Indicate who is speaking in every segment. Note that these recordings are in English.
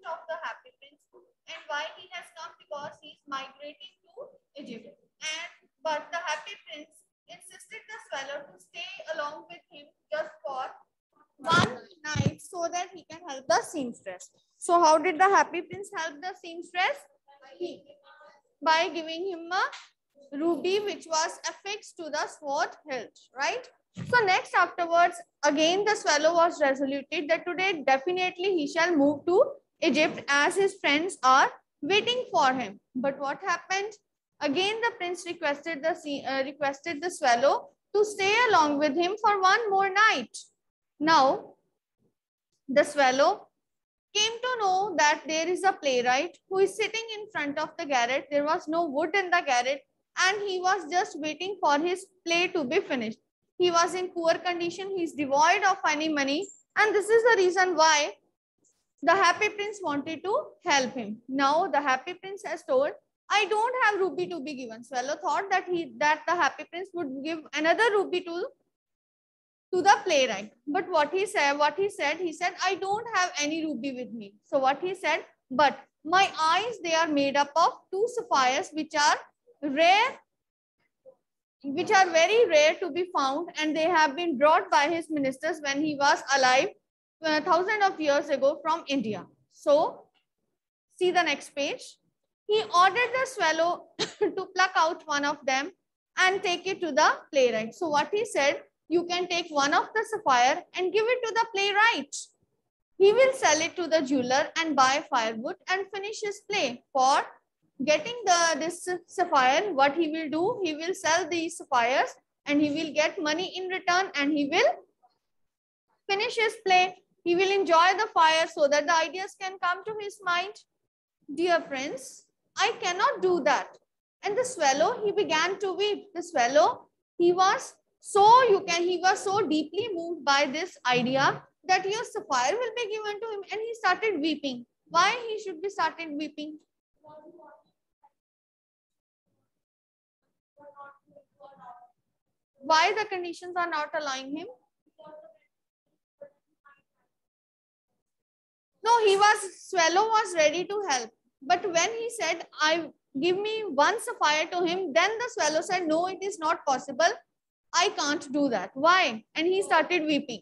Speaker 1: of the Happy Prince, and why he has come because he is migrating to Egypt. But the Happy Prince insisted the Swallow to stay along with him just for one night so that he can help the seamstress. So how did the Happy Prince help the seamstress? By giving him a ruby which was affixed to the sword hilt, right? So next afterwards, again the Swallow was resoluted that today definitely he shall move to Egypt as his friends are waiting for him. But what happened? Again the prince requested the Swallow to stay along with him for one more night. Now, the Swallow came to know that there is a playwright who is sitting in front of the garret. There was no wood in the garret and he was just waiting for his play to be finished. He was in poor condition. He is devoid of any money. And this is the reason why the Happy Prince wanted to help him. Now, the Happy Prince has told, I don't have ruby to be given. Swallow thought that the Happy Prince would give another ruby to the playwright. But what he said, I don't have any ruby with me. So what he said, but my eyes, they are made up of two sapphires which are rare, which are very rare to be found, and they have been brought by his ministers when he was alive thousands of years ago from India. So see the next page. He ordered the Swallow to pluck out one of them and take it to the playwright. So what he said, you can take one of the sapphire and give it to the playwright. He will sell it to the jeweler and buy firewood and finish his play. For getting this sapphire, what he will do, he will sell these sapphires and he will get money in return and he will finish his play. He will enjoy the fire so that the ideas can come to his mind. Dear prince, I cannot do that. And the Swallow, he began to weep. The Swallow, he was so deeply moved by this idea that your sapphire will be given to him, and he started weeping. Why he should be started weeping? Why the conditions are not allowing him? No, Swallow was ready to help. But when he said, give me one sapphire to him, then the Swallow said, no, it is not possible. I can't do that. Why? And he started weeping.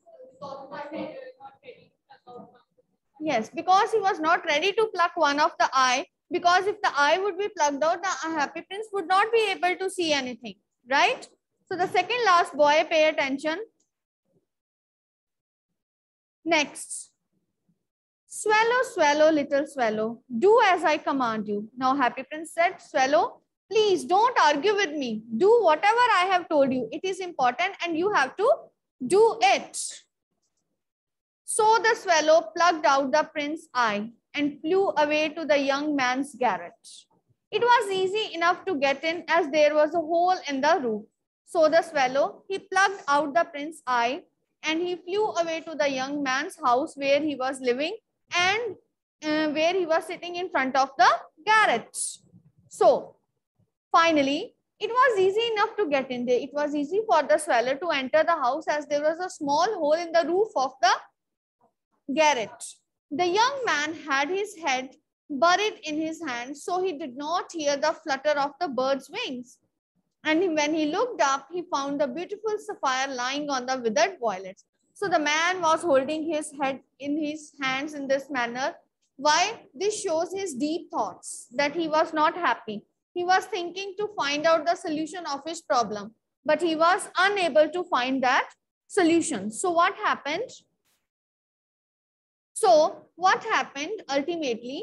Speaker 1: Yes, because he was not ready to pluck one of the eye. Because if the eye would be plucked out, the Happy Prince would not be able to see anything. Right? So the second last boy, pay attention. Next. Swallow, swallow, little swallow, do as I command you. Now Happy Prince said, Swallow, please don't argue with me. Do whatever I have told you. It is important and you have to do it. So the Swallow plucked out the prince's eye and flew away to the young man's garret. It was easy enough to get in as there was a hole in the roof. So the Swallow, he plucked out the prince's eye and he flew away to the young man's house where he was living and where he was sitting in front of the garret. So finally, it was easy enough to get in there. It was easy for the Swallow to enter the house as there was a small hole in the roof of the garret. The young man had his head buried in his hand, so he did not hear the flutter of the bird's wings. And when he looked up, he found the beautiful sapphire lying on the withered violets. So the man was holding his head in his hands in this manner. Why? This shows his deep thoughts, that he was not happy. He was thinking to find out the solution of his problem, but he was unable to find that solution. So what happened? Ultimately?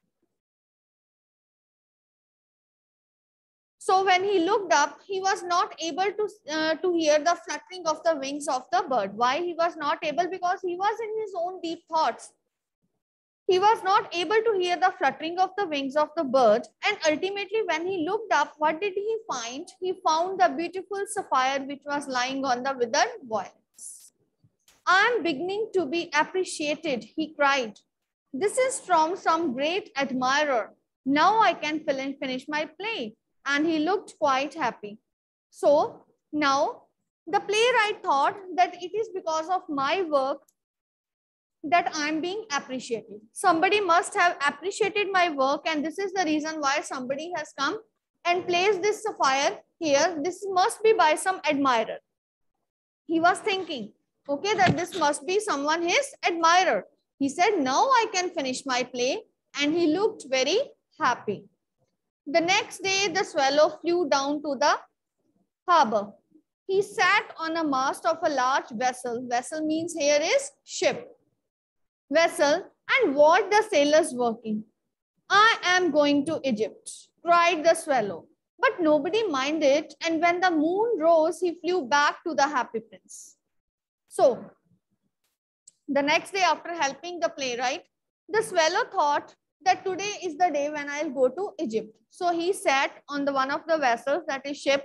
Speaker 1: So when he looked up, he was not able to hear the fluttering of the wings of the bird. Why he was not able? Because he was in his own deep thoughts. He was not able to hear the fluttering of the wings of the bird. And ultimately, when he looked up, what did he find? He found the beautiful sapphire which was lying on the withered violets. I am beginning to be appreciated, he cried. This is from some great admirer. Now I can finish my play. And he looked quite happy. So now the playwright thought that it is because of my work that I'm being appreciated. Somebody must have appreciated my work, and this is the reason why somebody has come and placed this sapphire here. This must be by some admirer. He was thinking, okay, that this must be someone his admirer. He said, now I can finish my play, and he looked very happy. The next day, the swallow flew down to the harbor. He sat on a mast of a large vessel. Vessel means here is ship. Vessel, and watched the sailors working. I am going to Egypt, cried the swallow. But nobody minded, and when the moon rose, he flew back to the happy prince. So, the next day after helping the playwright, the swallow thought that today is the day when I'll go to Egypt. So he sat on the one of the vessels, that is ship.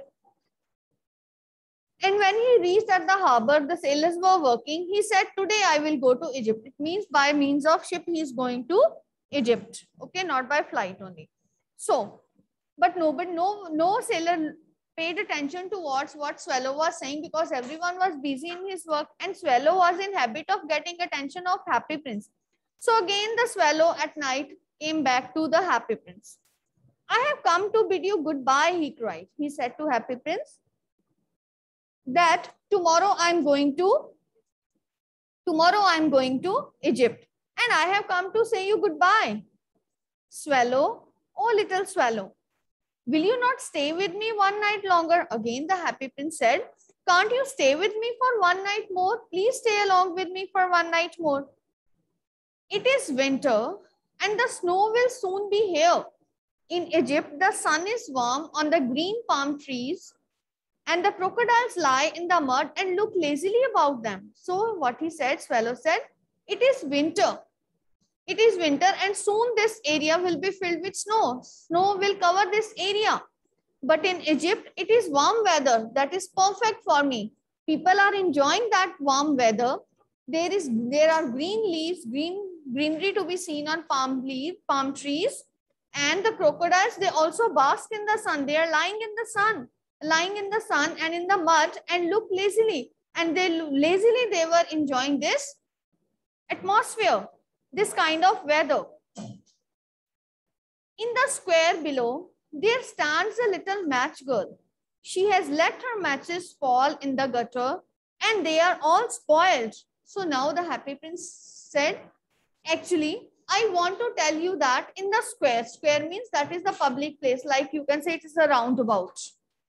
Speaker 1: And when he reached at the harbor, the sailors were working. He said, today I will go to Egypt. It means by means of ship, he is going to Egypt. Okay, not by flight only. So, but no sailor paid attention towards what swallow was saying, because everyone was busy in his work, and swallow was in habit of getting attention of happy prince. So again, the swallow at night came back to the happy prince. I have come to bid you goodbye, he cried. He said to happy prince that tomorrow I'm going to Egypt, and I have come to say you goodbye. Swallow, oh little swallow, will you not stay with me one night longer? Again, the happy prince said, can't you stay with me for one night more? Please stay along with me for one night more. It is winter and the snow will soon be here. In Egypt, the sun is warm on the green palm trees, and the crocodiles lie in the mud and look lazily about them. So what he said, swallow said, it is winter. It is winter, and soon this area will be filled with snow. Snow will cover this area. But in Egypt, it is warm weather. That is perfect for me. People are enjoying that warm weather. There are green leaves, greenery to be seen on palm trees. And the crocodiles, they also bask in the sun. They are lying in the sun and in the mud and look lazily. And they were enjoying this atmosphere, this kind of weather. In the square below, there stands a little match girl. She has let her matches fall in the gutter, and they are all spoiled. So now the happy prince said, actually, I want to tell you that in the square means that is the public place, like you can say it is a roundabout,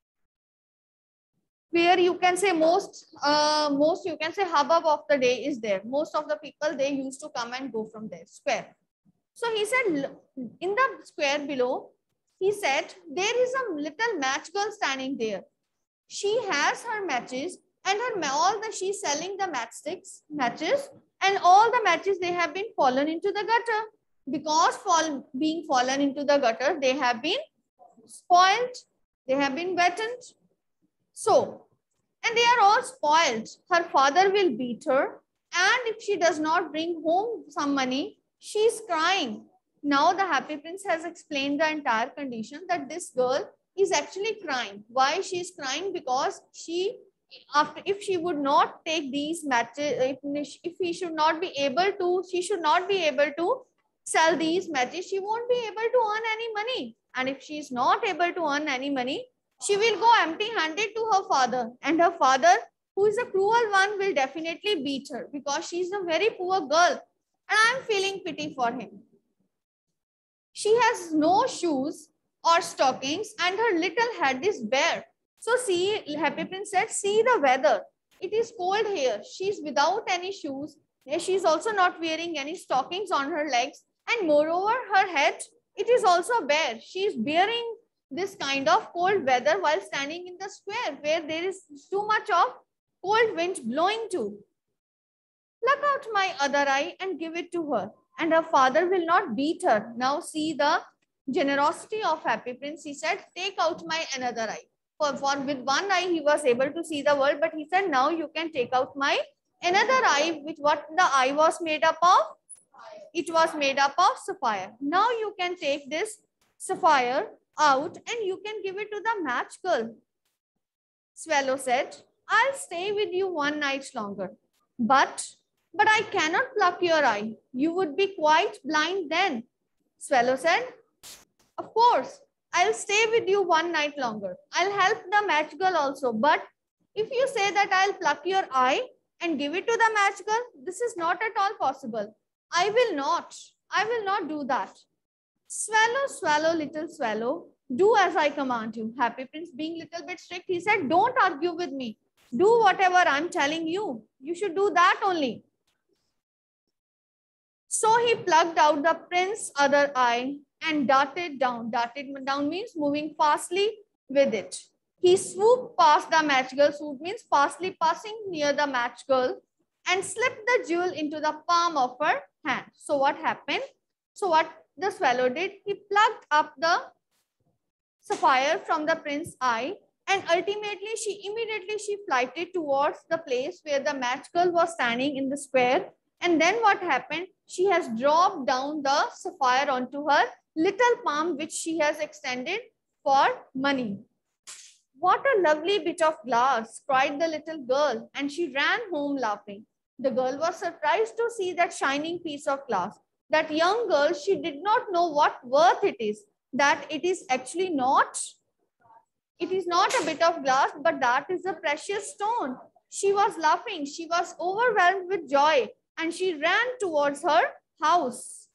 Speaker 1: where you can say most you can say hubbub of the day is there. Most of the people, they used to come and go from there, square. So he said, in the square below, he said, there is a little match girl standing there. She has her matches, and she's selling the matches, and all the matches, they have been fallen into the gutter. Because being fallen into the gutter, they have been spoiled, they have been wetted. So, and they are all spoiled. Her father will beat her, and if she does not bring home some money, she is crying. Now the happy prince has explained the entire condition, that this girl is actually crying. Why she is crying? Because if she would not take these matches, if she should not be able to sell these matches, she won't be able to earn any money. And if she is not able to earn any money, she will go empty-handed to her father. And her father, who is a cruel one, will definitely beat her, because she is a very poor girl. And I am feeling pity for him. She has no shoes or stockings, and her little head is bare. So see, happy prince said, see the weather. It is cold here. She is without any shoes. She is also not wearing any stockings on her legs. And moreover, her head, it is also bare. She is bearing this kind of cold weather while standing in the square, where there is too much of cold wind blowing too. Pluck out my other eye and give it to her, and her father will not beat her. Now see the generosity of happy prince. He said, take out my another eye. For with one eye he was able to see the world, but he said, now you can take out my another eye, which what the eye was made up of? It was made up of sapphire. Now you can take this sapphire out and you can give it to the match girl. Swallow said, I'll stay with you one night longer, but But I cannot pluck your eye. You would be quite blind then. Swallow said, of course, I'll stay with you one night longer. I'll help the match girl also. But if you say that I'll pluck your eye and give it to the match girl, this is not at all possible. I will not. I will not do that. Swallow, swallow, little swallow. Do as I command you. Happy Prince, being a little bit strict, he said, don't argue with me. Do whatever I'm telling you. You should do that only. So he plucked out the prince's other eye and darted down. Darted down means moving fastly with it. He swooped past the match girl. Swoop means fastly passing near the match girl and slipped the jewel into the palm of her hand. So what happened? So what the swallow did, he plucked up the sapphire from the prince's eye, and ultimately she flighted towards the place where the match girl was standing in the square. And then what happened? She has dropped down the sapphire onto her little palm, which she has extended for money. What a lovely bit of glass, cried the little girl, and she ran home laughing. The girl was surprised to see that shining piece of glass. That young girl, she did not know what worth it is, that it is actually not. It is not a bit of glass, but that is a precious stone. She was laughing. She was overwhelmed with joy, and she ran towards her house.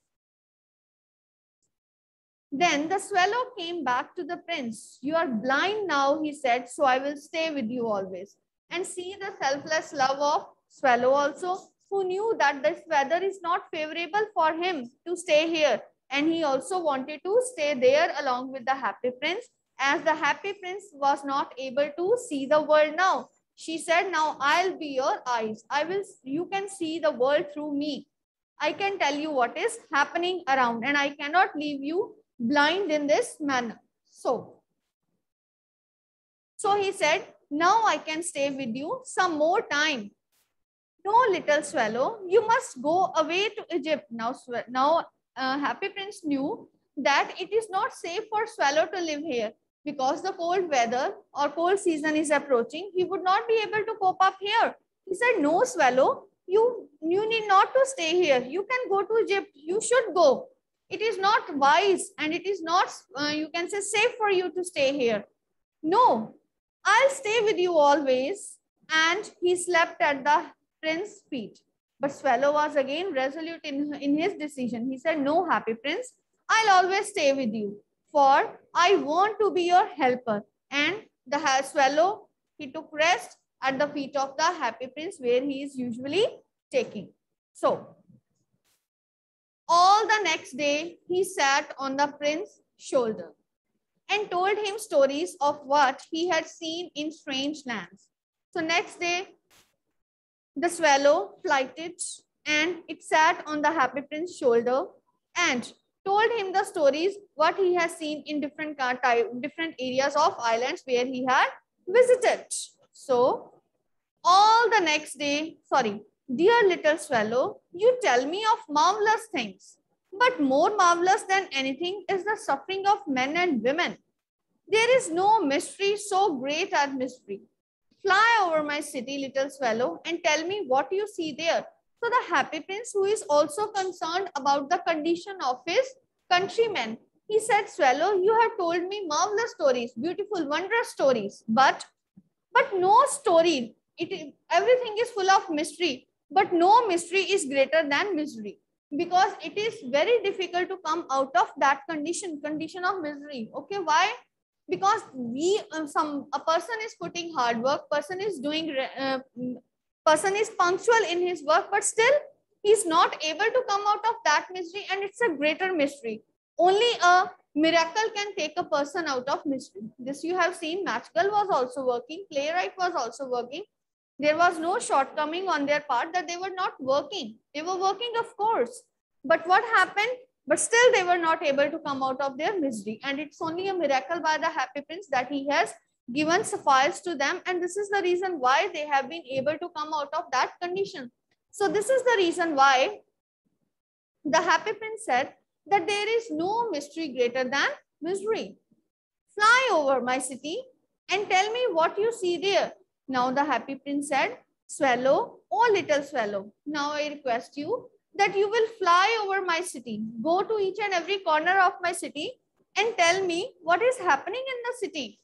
Speaker 1: Then the swallow came back to the prince. You are blind now, he said, so I will stay with you always. And see the selfless love of swallow also, who knew that this weather is not favorable for him to stay here. And he also wanted to stay there along with the happy prince, as the happy prince was not able to see the world now. She said, now I'll be your eyes. You can see the world through me. I can tell you what is happening around, and I cannot leave you blind in this manner. So he said, now I can stay with you some more time. No, little swallow, you must go away to Egypt. Now Happy Prince knew that it is not safe for swallow to live here, because the cold weather or cold season is approaching. He would not be able to cope up here. He said, no, swallow, you need not to stay here. You can go to Egypt. You should go. It is not wise, and it is not, you can say, safe for you to stay here. No, I'll stay with you always. And he slept at the prince's feet. But swallow was again resolute in his decision. He said, no, happy prince, I'll always stay with you, for I want to be your helper. And the swallow, he took rest at the feet of the happy prince, where he is usually taking. So all the next day, he sat on the prince's shoulder and told him stories of what he had seen in strange lands. So next day, the swallow flighted and it sat on the happy prince's shoulder and told him the stories what he has seen in different areas of islands where he had visited. So all the next day, dear little swallow, you tell me of marvelous things, but more marvelous than anything is the suffering of men and women. There is no mystery so great as mystery. Fly over my city, little swallow, and tell me what you see there. So the happy prince, who is also concerned about the condition of his countrymen, he said, swallow, you have told me marvelous stories, beautiful, wondrous stories, but no story, everything is full of mystery, but no mystery is greater than misery, because it is very difficult to come out of that condition of misery. Okay, why? Because a person is putting hard work, person is punctual in his work, but still he's not able to come out of that misery, and it's a greater mystery. Only a miracle can take a person out of misery. This you have seen, match girl was also working, playwright was also working. There was no shortcoming on their part that they were not working. They were working, of course. But what happened? But still they were not able to come out of their misery. And it's only a miracle by the happy prince that he has given sapphires to them. And this is the reason why they have been able to come out of that condition. So this is the reason why the happy prince said that there is no mystery greater than misery. Fly over my city and tell me what you see there. Now the happy prince said, Swallow, oh little swallow, now I request you that you will fly over my city. Go to each and every corner of my city and tell me what is happening in the city.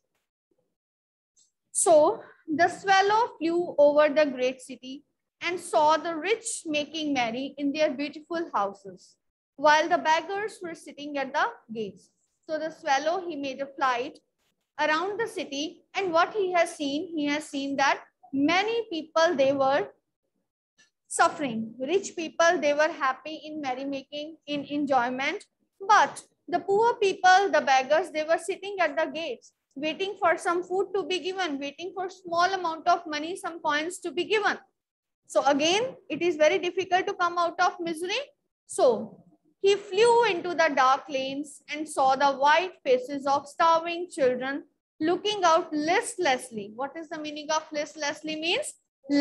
Speaker 1: So the swallow flew over the great city and saw the rich making merry in their beautiful houses, while the beggars were sitting at the gates. So the swallow, he made a flight around the city, and what he has seen that many people, they were suffering. Rich people, they were happy in merrymaking, in enjoyment, but the poor people, the beggars, they were sitting at the gates, waiting for some food to be given, waiting for small amount of money, some coins to be given. So again, it is very difficult to come out of misery. So he flew into the dark lanes and saw the white faces of starving children looking out listlessly. What is the meaning of listlessly? Means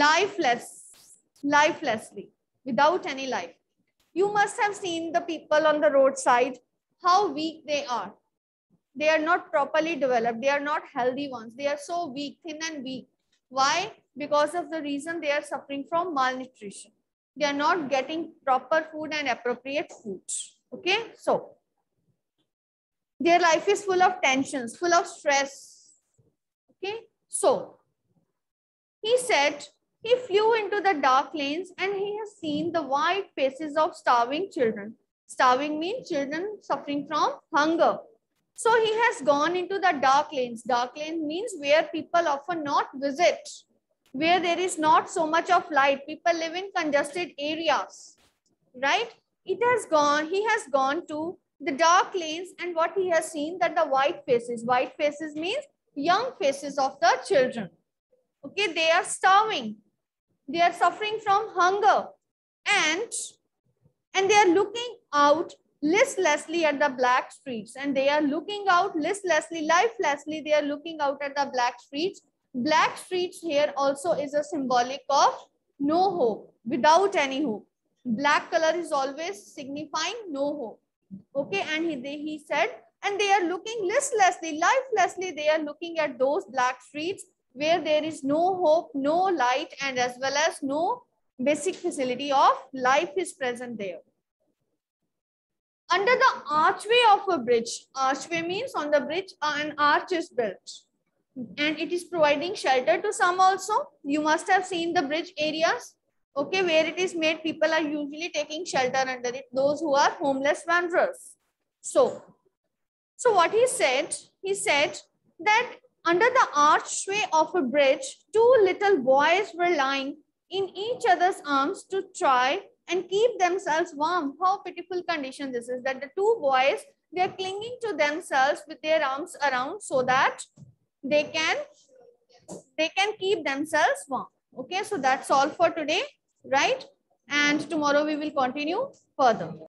Speaker 1: lifelessly, without any life. You must have seen the people on the roadside, how weak they are. They are not properly developed. They are not healthy ones. They are so weak, thin and weak. Why? Because of the reason they are suffering from malnutrition. They are not getting proper food and appropriate food. Okay, so their life is full of tensions, full of stress. Okay, so he said he flew into the dark lanes and he has seen the white faces of starving children. Starving means children suffering from hunger. So he has gone into the dark lanes. Dark lane means where people often not visit, where there is not so much of light. People live in congested areas, right? He has gone to the dark lanes, and what he has seen that the white faces means young faces of the children. Okay, they are starving. They are suffering from hunger, and they are looking out listlessly at the black streets, and they are looking out listlessly, lifelessly, they are looking out at the black streets. Black streets here also is a symbolic of no hope, without any hope. Black color is always signifying no hope. Okay, and he said, and they are looking listlessly, lifelessly, they are looking at those black streets where there is no hope, no light, and as well as no basic facility of life is present there. Under the archway of a bridge, archway means on the bridge an arch is built, and it is providing shelter to some also. You must have seen the bridge areas, okay, where it is made, people are usually taking shelter under it, those who are homeless wanderers. So what he said that under the archway of a bridge, two little boys were lying in each other's arms to try and keep themselves warm. How pitiful condition this is, that the two boys, they are clinging to themselves with their arms around so that they can keep themselves warm. Okay, so that's all for today, right? And tomorrow we will continue further.